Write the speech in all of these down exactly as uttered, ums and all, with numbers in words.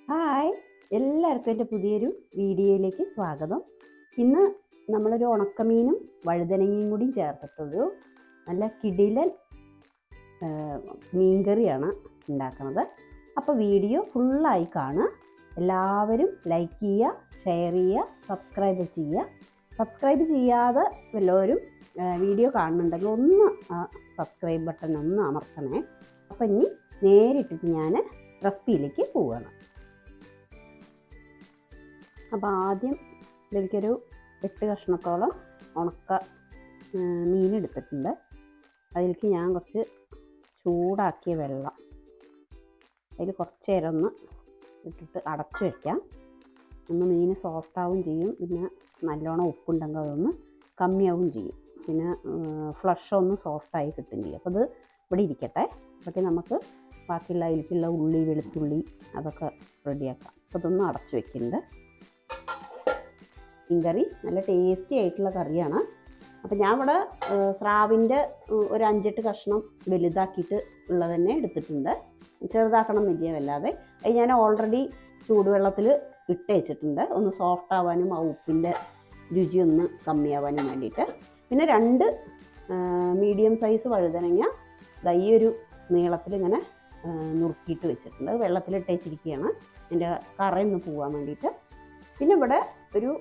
Hi, എല്ലാവർക്കും എൻ്റെ പുതിയൊരു വീഡിയോയിലേക്ക് സ്വാഗതം. ഇന്ന് നമ്മളൊരു ഉണക്കമീനും വഴുതനങ്ങയും കൂടി ചേർത്തിട്ടൊരു നല്ല കിടിലൻ മീൻകറിയാണ് ഉണ്ടാക്കുന്നത്. അപ്പോൾ വീഡിയോ ഫുള്ളായി കാണുക. എല്ലാവരും ലൈക്ക് ചെയ്യുക, ഷെയർ ചെയ്യുക, സബ്സ്ക്രൈബ് ചെയ്യുക. സബ്സ്ക്രൈബ് ചെയ്യാതെ വല്ലവരും വീഡിയോ കാണുന്നുണ്ടെങ്കിൽ ഒന്ന് ആ സബ്സ്ക്രൈബ് ബട്ടൺ ഒന്ന് അമർത്തണേ. അപ്പം ഇനി നേരിട്ടിട്ട് ഞാൻ റെസിപ്പിയിലേക്ക് പോവുകയാണ്. അപ്പോൾ ആദ്യം ഇതിലേക്കൊരു എട്ട് കഷ്ണത്തോളം ഉണക്ക മീൻ എടുത്തിട്ടുണ്ട്. അതിലേക്ക് ഞാൻ കുറച്ച് ചൂടാക്കിയ വെള്ളം അതിൽ കുറച്ച് നേരം ഒന്ന് ഇട്ടിട്ട് അടച്ച് വയ്ക്കാം. ഒന്ന് മീൻ സോഫ്റ്റാവും ചെയ്യും, പിന്നെ നല്ലോണം ഉപ്പുണ്ടെങ്കിൽ അതൊന്ന് കമ്മിയാവും ചെയ്യും, പിന്നെ ഫ്ലഷ് ഒന്ന് സോഫ്റ്റായി കിട്ടും ചെയ്യും. അപ്പോൾ അത് ഇവിടെ ഇരിക്കട്ടെ. അതൊക്കെ നമുക്ക് ബാക്കിയുള്ള അതിലേക്കുള്ള ഉള്ളി വെളുത്തുള്ളി അതൊക്കെ റെഡിയാക്കാം. അപ്പോൾ ഇതൊന്നും അടച്ച് വയ്ക്കുന്നുണ്ട്. മീൻ കറി നല്ല ടേസ്റ്റി ആയിട്ടുള്ള കറിയാണ്. അപ്പോൾ ഞാൻ ഇവിടെ സ്രാവിൻ്റെ ഒരു അഞ്ചെട്ട് കഷ്ണം വലുതാക്കിയിട്ട് ഉള്ളത് തന്നെ എടുത്തിട്ടുണ്ട്. ചെറുതാക്കണം എന്നില്ല വല്ലാതെ. അത് ഞാൻ ഓൾറെഡി ചൂടുവെള്ളത്തിൽ ഇട്ട് വെച്ചിട്ടുണ്ട്, ഒന്ന് സോഫ്റ്റ് ആവാനും ആ ഉപ്പിൻ്റെ രുചി ഒന്ന് കമ്മിയാവാനും വേണ്ടിയിട്ട്. പിന്നെ രണ്ട് മീഡിയം സൈസ് വഴുതനങ്ങ ഈ ഒരു നീളത്തിൽ ഇങ്ങനെ നുറുക്കിയിട്ട് വെച്ചിട്ടുണ്ട്. വെള്ളത്തിലിട്ട് വെച്ചിരിക്കുകയാണ് എൻ്റെ കറയൊന്ന് പോകാൻ വേണ്ടിയിട്ട്. പിന്നെ ഇവിടെ ഒരു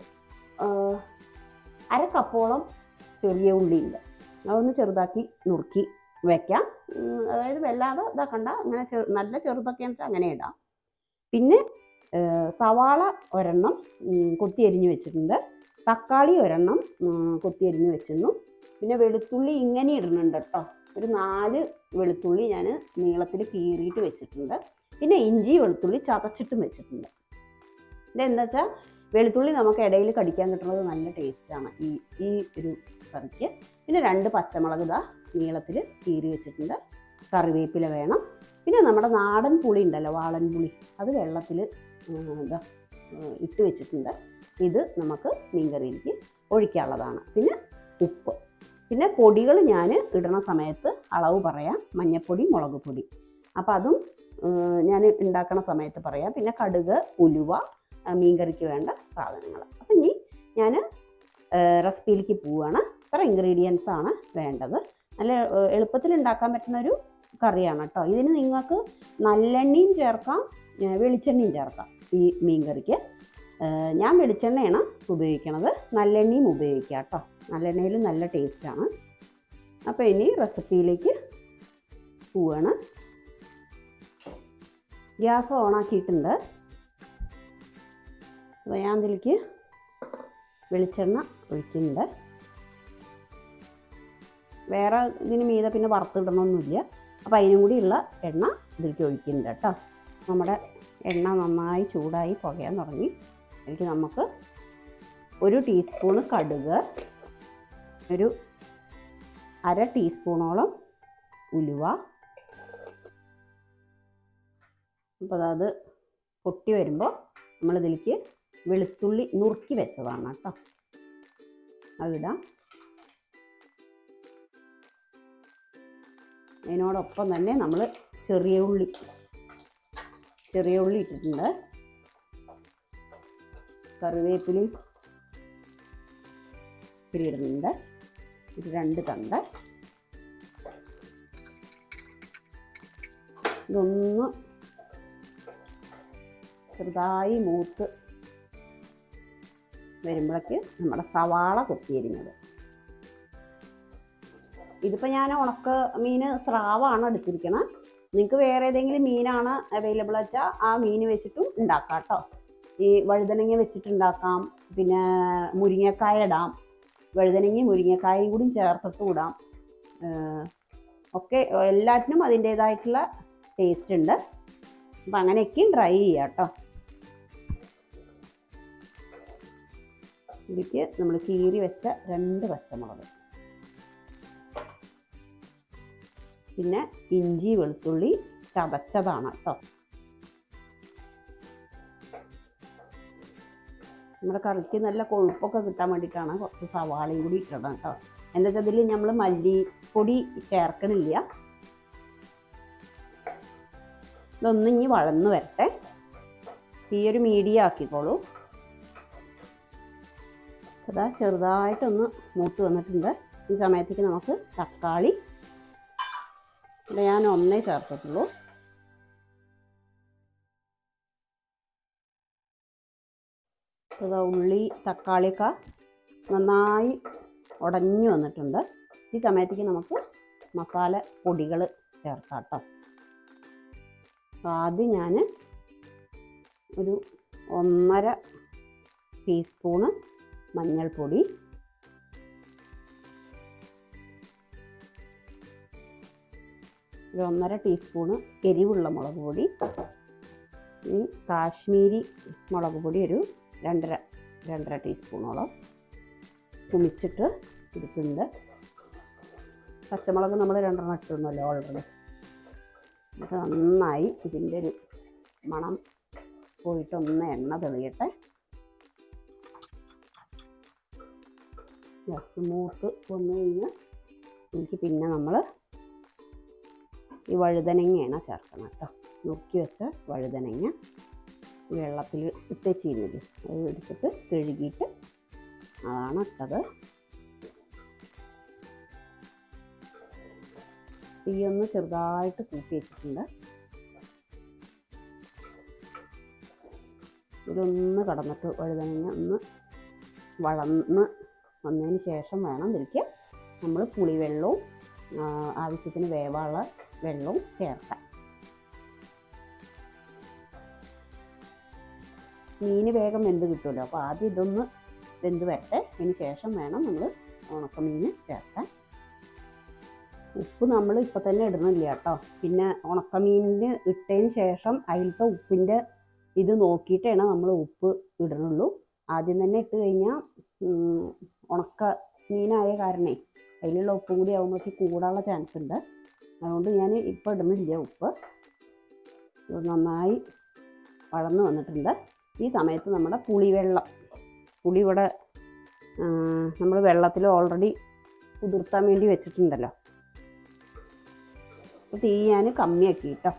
അര കപ്പോളം ചെറിയ ഉള്ളിയുണ്ട്, അതൊന്ന് ചെറുതാക്കി നുറുക്കി വയ്ക്കാം. അതായത് വല്ലാതെ ഇതാക്കണ്ട, അങ്ങനെ ചെറു നല്ല ചെറുതൊക്കെ ആണെന്ന് വെച്ചാൽ അങ്ങനെ ഇടാം. പിന്നെ സവാള ഒരെണ്ണം കൊത്തി അരിഞ്ഞ് വെച്ചിട്ടുണ്ട്, തക്കാളി ഒരെണ്ണം കൊത്തി അരിഞ്ഞ് വെച്ചിരുന്നു. പിന്നെ വെളുത്തുള്ളി ഇങ്ങനെ ഇടുന്നുണ്ട് കേട്ടോ, ഒരു നാല് വെളുത്തുള്ളി ഞാൻ നീളത്തിൽ കീറിയിട്ട് വെച്ചിട്ടുണ്ട്. പിന്നെ ഇഞ്ചി വെളുത്തുള്ളി ചതച്ചിട്ടും വെച്ചിട്ടുണ്ട്. ഇതെന്താ വെച്ചാൽ വെളുത്തുള്ളി നമുക്ക് ഇടയിൽ കടിക്കാൻ കിട്ടുന്നത് നല്ല ടേസ്റ്റാണ് ഈ ഈ ഒരു കറിക്ക്. പിന്നെ രണ്ട് പച്ചമുളക് ഇതാ നീളത്തിൽ കീറി വെച്ചിട്ടുണ്ട്. കറിവേപ്പില വേണം. പിന്നെ നമ്മുടെ നാടൻ പുളി ഉണ്ടല്ലോ, വാളൻ പുളി, അത് വെള്ളത്തിൽ ഇതാ ഇട്ട് വെച്ചിട്ടുണ്ട്. ഇത് നമുക്ക് മീൻകറിയിലേക്ക് ഒഴിക്കാനുള്ളതാണ്. പിന്നെ ഉപ്പ്, പിന്നെ പൊടികൾ ഞാൻ ഇടണ സമയത്ത് അളവ് പറയാം. മഞ്ഞൾപ്പൊടി, മുളക് പൊടി, അപ്പോൾ അതും ഞാൻ ഉണ്ടാക്കണ സമയത്ത് പറയാം. പിന്നെ കടുക്, ഉലുവ, മീൻകറിക്ക് വേണ്ട സാധനങ്ങൾ. അപ്പം ഇനി ഞാൻ റെസിപ്പിയിലേക്ക് പോവുകയാണ്. ഇത്ര ഇൻഗ്രീഡിയൻസ് ആണ് വേണ്ടത്. നല്ല എളുപ്പത്തിൽ ഉണ്ടാക്കാൻ പറ്റുന്ന ഒരു കറിയാണ് കേട്ടോ. ഇതിന് നിങ്ങൾക്ക് നല്ലെണ്ണയും ചേർക്കാം, വെളിച്ചെണ്ണയും ചേർക്കാം ഈ മീൻകറിക്ക്. ഞാൻ വെളിച്ചെണ്ണയാണ് ഉപയോഗിക്കണത്, നല്ലെണ്ണയും ഉപയോഗിക്കാം കേട്ടോ. നല്ലെണ്ണയിൽ നല്ല ടേസ്റ്റാണ്. അപ്പോൾ ഇനി റെസിപ്പിയിലേക്ക് പോവുകയാണ്. ഗ്യാസ് ഓണാക്കിയിട്ടുണ്ട്. അപ്പോൾ ഞാൻ ഇതിലേക്ക് വെളിച്ചെണ്ണ ഒഴിക്കുന്നുണ്ട്. വേറെ ഇതിന് മീതെ പിന്നെ വറുത്തിടണമൊന്നുമില്ല. അപ്പോൾ അതിനും കൂടിയുള്ള എണ്ണ ഇതിലേക്ക് ഒഴിക്കുന്നുണ്ട് കേട്ടോ. നമ്മുടെ എണ്ണ നന്നായി ചൂടായി പുകയാൻ തുടങ്ങി. അതിലേക്ക് നമുക്ക് ഒരു ടീസ്പൂണ് കടുക്, ഒരു അര ടീസ്പൂണോളം ഉലുവ. അപ്പോൾ അത് പൊട്ടി വരുമ്പോൾ നമ്മളിതിലേക്ക് വെളുത്തുള്ളി നുറുക്കി വെച്ചതാണ് കേട്ടോ, അതിടാം. അതിനോടൊപ്പം തന്നെ നമ്മൾ ചെറിയ ഉള്ളി ചെറിയ ഉള്ളി ഇട്ടിട്ടുണ്ട്. കറിവേപ്പിലയും ഇത്തിരി ഇടുന്നുണ്ട്, ഇത് രണ്ട് തണ്ട്. ഇതൊന്ന് ചെറുതായി മൂത്ത് വരുമ്പോഴേക്ക് നമ്മുടെ സവാള കൊത്തിയരിഞ്ഞത്. ഇതിപ്പോൾ ഞാൻ ഉണക്ക മീൻ സ്രാവാണ് എടുത്തിരിക്കണം. നിങ്ങൾക്ക് വേറെ ഏതെങ്കിലും മീനാണ് അവൈലബിൾ വെച്ചാൽ ആ മീൻ വെച്ചിട്ടും ഉണ്ടാക്കാം കേട്ടോ. ഈ വഴുതനങ്ങ വെച്ചിട്ടുണ്ടാക്കാം, പിന്നെ മുരിങ്ങക്കായ ഇടാം, വഴുതനങ്ങയും മുരിങ്ങക്കായും കൂടി ചേർത്തിട്ട് ഇടാം. ഒക്കെ എല്ലാറ്റിനും അതിൻ്റേതായിട്ടുള്ള ടേസ്റ്റ് ഉണ്ട്. അപ്പം അങ്ങനെയൊക്കെയും ട്രൈ ചെയ്യാം കേട്ടോ. ഇതിലേക്ക് നമ്മൾ കീറി വെച്ച രണ്ട് പച്ചമുളക്, പിന്നെ ഇഞ്ചി വെളുത്തുള്ളി ചതച്ചതാണ് കേട്ടോ. നമ്മുടെ കറിക്ക് നല്ല കൊഴുപ്പൊക്കെ കിട്ടാൻ വേണ്ടിയിട്ടാണ് കുറച്ച് സവാളയും കൂടി ഇട്ടത് കേട്ടോ. എന്താ വെച്ചാൽ ഇതിൽ നമ്മൾ മല്ലിപ്പൊടി ചേർക്കണില്ല. ഇതൊന്നിഞ്ഞ് വഴന്ന് വരട്ടെ. തീ ഒരു മീഡിയം ആക്കിക്കോളൂ. അതാ ചെറുതായിട്ടൊന്ന് മൂത്ത് വന്നിട്ടുണ്ട്. ഈ സമയത്തേക്ക് നമുക്ക് തക്കാളി, ഇവിടെ ഞാൻ ഒന്നേ ചേർത്തിട്ടുള്ളൂ. അതാ ഉള്ളി തക്കാളിയൊക്കെ നന്നായി ഉടഞ്ഞു വന്നിട്ടുണ്ട്. ഈ സമയത്തേക്ക് നമുക്ക് മസാല പൊടികൾ ചേർക്കാം കേട്ടോ. ആദ്യം ഞാൻ ഒരു ഒന്നര ടീസ്പൂണ് മഞ്ഞൾപ്പൊടി, ഒരു ഒന്നര ടീസ്പൂണ് എരിവുള്ള മുളക് പൊടി, ഈ കാശ്മീരി മുളക് പൊടി ഒരു രണ്ടര രണ്ടര ടീസ്പൂണോളം കുമിച്ചിട്ട് എടുക്കുന്നുണ്ട്. പച്ചമുളക് നമ്മൾ രണ്ടെണ്ണം ഇട്ടിരുന്നല്ലോ ഓൾറെഡി. ഇത് നന്നായി ഇതിൻ്റെ ഒരു മണം പോയിട്ടൊന്ന് എണ്ണ തെളിയട്ടെ. ജസ്റ്റ് മൂത്ത് വന്നു കഴിഞ്ഞാൽ എനിക്ക് പിന്നെ നമ്മൾ ഈ വഴുതനങ്ങയാണ് ചേർക്കണം കേട്ടോ. നുറുക്കി വെച്ച വഴുതനങ്ങ വെള്ളത്തിൽ ഇട്ട് ചെയ്യുന്നത് അത് എടുത്തിട്ട് കഴുകിയിട്ട് അതാണ് ഇട്ടത്. തീയൊന്ന് ചെറുതായിട്ട് കൂട്ടി വെച്ചിട്ടുണ്ട്. ഇതൊന്ന് കടന്നിട്ട് വഴുതനങ്ങ ഒന്ന് വളർന്ന് വന്നതിന് ശേഷം വേണം ഇതിലേക്ക് നമ്മൾ പുളിവെള്ളവും ആവശ്യത്തിന് വേവാനുള്ള വെള്ളവും ചേർക്കാൻ. മീൻ വേഗം വെന്ത് കിട്ടുമല്ലോ, അപ്പോൾ ആദ്യം ഇതൊന്ന് വെന്ത് വരട്ടെ. അതിന് ശേഷം വേണം നമ്മൾ ഉണക്കമീൻ ചേർക്കാൻ. ഉപ്പ് നമ്മൾ ഇപ്പം തന്നെ ഇടുന്നില്ല കേട്ടോ. പിന്നെ ഉണക്കമീനിന് ഇട്ടതിന് ശേഷം അതിലത്തെ ഉപ്പിൻ്റെ ഇത് നോക്കിയിട്ടാണ് നമ്മൾ ഉപ്പ് ഇടണുള്ളൂ. ആദ്യം തന്നെ ഇട്ട് കഴിഞ്ഞാൽ ഉണക്ക മീനായ കാരണേ അതിലുള്ള ഉപ്പും കൂടി ആകുമ്പോഴേക്ക് കൂടാനുള്ള ചാൻസ് ഉണ്ട്. അതുകൊണ്ട് ഞാൻ ഇപ്പം ഇടുന്നില്ല ഉപ്പ്. ഇത് നന്നായി വളർന്നു വന്നിട്ടുണ്ട്. ഈ സമയത്ത് നമ്മുടെ പുളിവെള്ളം, പുളി ഇവിടെ നമ്മൾ വെള്ളത്തിൽ ഓൾറെഡി കുതിർത്താൻ വേണ്ടി വെച്ചിട്ടുണ്ടല്ലോ. അപ്പോൾ തീ ഞാൻ കമ്മിയാക്കി കേട്ടോ.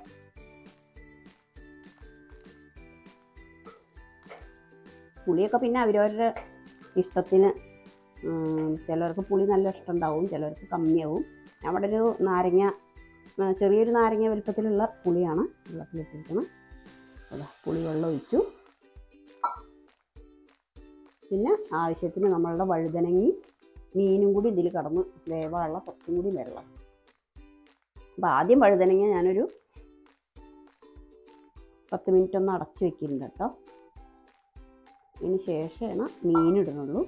പുളിയൊക്കെ പിന്നെ അവരവരുടെ ഇഷ്ടത്തിന്, ചിലർക്ക് പുളി നല്ല ഇഷ്ടമുണ്ടാവും, ചിലർക്ക് കമ്മിയാവും. അവിടെ ഒരു നാരങ്ങ, ചെറിയൊരു നാരങ്ങ വലുപ്പത്തിലുള്ള പുളിയാണ് വെള്ളത്തിലിട്ടിരിക്കുന്നത്. അതാ പുളി വെള്ളം ഒഴിച്ചു. പിന്നെ ആവശ്യത്തിന് നമ്മളുടെ വഴുതനങ്ങയും മീനും കൂടി ഇതിൽ കടന്ന് വേവാനുള്ള കുറച്ചും കൂടി വെള്ളം. അപ്പോൾ ആദ്യം വഴുതനങ്ങ ഞാനൊരു പത്ത് മിനിറ്റ് ഒന്ന് അടച്ചു വെക്കുന്നുണ്ട് കേട്ടോ. അതിന് ശേഷമാണ് മീനിടുന്നുള്ളൂ.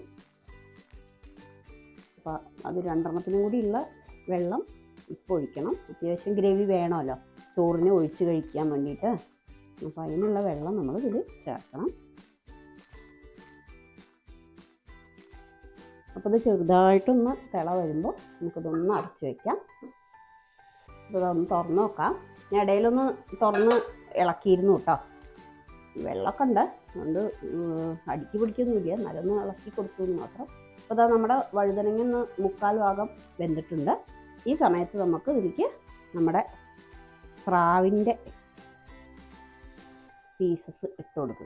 അപ്പോൾ അത് രണ്ടെണ്ണത്തിനും കൂടിയുള്ള വെള്ളം ഇപ്പോൾ ഒഴിക്കണം. അത്യാവശ്യം ഗ്രേവി വേണമല്ലോ ചോറിന് ഒഴിച്ച് കഴിക്കാൻ വേണ്ടിയിട്ട്. അപ്പോൾ അതിനുള്ള വെള്ളം നമ്മൾ ഇതിൽ ചേർക്കണം. അപ്പോൾ ഇത് ചെറുതായിട്ടൊന്ന് തിള വരുമ്പോൾ നമുക്കിതൊന്ന് അടച്ചു വയ്ക്കാം. അപ്പോൾ ഇതൊന്ന് തുറന്ന് നോക്കാം. ഞാൻ ഇടയിലൊന്ന് തുറന്ന് ഇളക്കിയിരുന്നു കേട്ടോ. വെള്ളമൊക്കെ ഉണ്ട്, അതുകൊണ്ട് അടുക്കി പിടിക്കൊന്നുമില്ല, നല്ലൊന്ന് ഇളക്കി കൊടുത്തു എന്ന് മാത്രം. അപ്പോൾ ഇതാ നമ്മുടെ വഴുതനങ്ങ ഒന്ന് മുക്കാൽ ഭാഗം വെന്തിട്ടുണ്ട്. ഈ സമയത്ത് നമുക്ക് ഇതിലേക്ക് നമ്മുടെ സ്രാവിൻ്റെ പീസസ് ഇട്ട് കൊടുക്കും.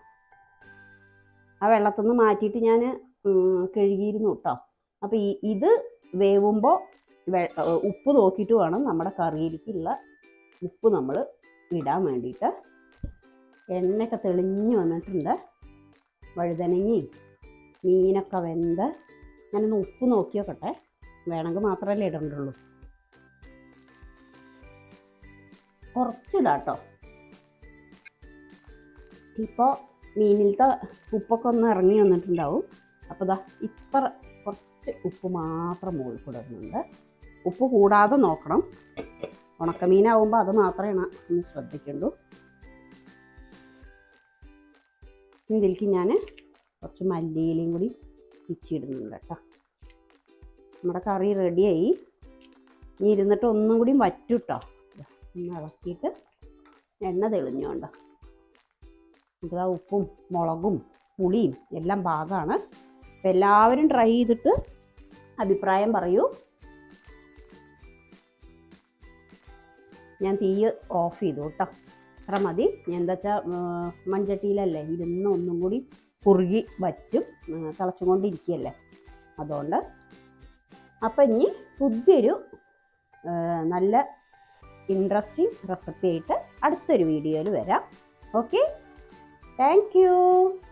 ആ വെള്ളത്തിൽ നിന്ന് മാറ്റിയിട്ട് ഞാൻ കഴുകിയിരുന്നു കേട്ടോ. അപ്പോൾ ഈ ഇത് വേവുമ്പോൾ ഉപ്പ് നോക്കിയിട്ട് വേണം നമ്മുടെ കറിയിലേക്കുള്ള ഉപ്പ് നമ്മൾ ഇടാൻ വേണ്ടിയിട്ട്. എണ്ണയൊക്കെ തെളിഞ്ഞ് വന്നിട്ടുണ്ട്. വഴുതനങ്ങയും മീനൊക്കെ വെന്ത് ഞാനൊന്ന് ഉപ്പ് നോക്കി നോക്കട്ടെ, വേണമെങ്കിൽ മാത്രമല്ലേ ഇടണ്ടുള്ളൂ. കുറച്ചിടാം കേട്ടോ. ഇപ്പോൾ മീനിലത്തെ ഉപ്പൊക്കെ ഒന്ന് ഇറങ്ങി വന്നിട്ടുണ്ടാവും. അപ്പോൾ ഇതാ ഇത്ര കുറച്ച് ഉപ്പ് മാത്രം മുകളിൽ കൂടെ ഇടുന്നുണ്ട്. ഉപ്പ് കൂടാതെ നോക്കണം. ഉണക്കമീനാവുമ്പോൾ അത് മാത്രമേ ഒന്ന് ശ്രദ്ധിക്കുള്ളൂ. ഇതിലേക്ക് ഞാൻ കുറച്ച് മല്ലിയിലയും കൂടി പിച്ചിടുന്നുണ്ട് കേട്ടോ. നമ്മുടെ കറി റെഡിയായി. ഇനി ഇരുന്നിട്ട് ഒന്നും കൂടി വറ്റും കേട്ടോ. ഒന്ന് ഇളക്കിയിട്ട് എണ്ണ തെളിഞ്ഞുകൊണ്ടോ. അപ്പോൾ ആ ഉപ്പും മുളകും പുളിയും എല്ലാം പാകമാണ്. അപ്പോൾ എല്ലാവരും ട്രൈ ചെയ്തിട്ട് അഭിപ്രായം പറയൂ. ഞാൻ തീ ഓഫ് ചെയ്തു കേട്ടോ. അത്ര മതി. എന്താ വെച്ചാൽ മൺചട്ടിയിലല്ലേ ഇരുന്ന് ഒന്നും കൂടി കുറുകി വറ്റും, തിളച്ചുകൊണ്ടിരിക്കുകയല്ലേ, അതുകൊണ്ട്. അപ്പം ഇനി പുതിയൊരു നല്ല ഇൻട്രസ്റ്റിംഗ് റെസിപ്പി ആയിട്ട് അടുത്തൊരു വീഡിയോയിൽ വരാം. Okay, thank U.